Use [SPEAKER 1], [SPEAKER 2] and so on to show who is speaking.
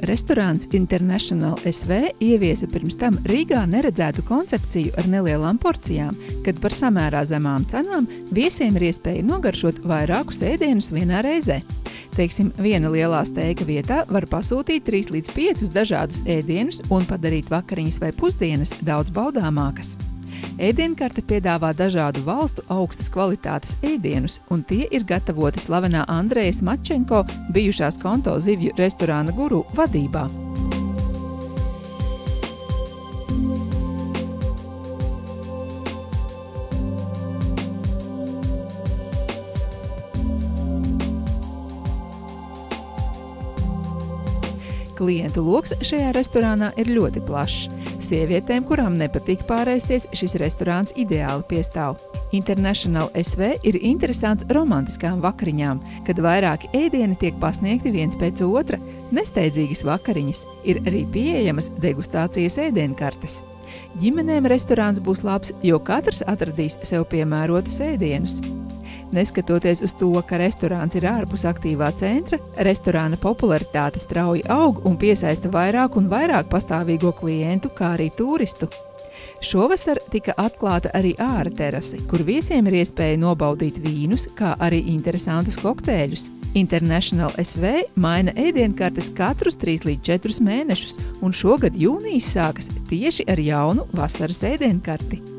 [SPEAKER 1] Restorāns International SV ieviesa pirms tam Rīgā neredzētu koncepciju ar nelielām porcijām, kad par samērā zemām cenām viesiem ir iespēja nogaršot vairākus ēdienus vienā reizē. Teiksim, viena lielā steika vietā var pasūtīt 3 līdz 5 dažādus ēdienus un padarīt vakariņas vai pusdienas daudz baudāmākas. Ēdienkarte piedāvā dažādu valstu augstas kvalitātes ēdienus, un tie ir gatavoti slavenā Andrejas Mačenko, bijušās Konto zivju restorāna guru vadībā. Klientu loks šajā restorānā ir ļoti plašs. Sievietēm, kurām nepatīk pārēsties, šis restorāns ideāli piestāv. International SV ir interesants romantiskām vakariņām, kad vairāki ēdieni tiek pasniegti viens pēc otra. Nesteidzīgas vakariņas, ir arī pieejamas degustācijas ēdienkartes. Ģimenēm restorāns būs labs, jo katrs atradīs sev piemērotus ēdienus. Neskatoties uz to, ka restorāns ir ārpus aktīvā centra, restorāna popularitāte strauji aug un piesaista vairāk un vairāk pastāvīgo klientu, kā arī turistu. Šovasar tika atklāta arī āra terase, kur viesiem ir iespēja nobaudīt vīnus, kā arī interesantus kokteļus. International SV maina ēdienkartes katrus 3 līdz 4 mēnešus, un šogad jūnijas sākas tieši ar jaunu vasaras ēdienkarti.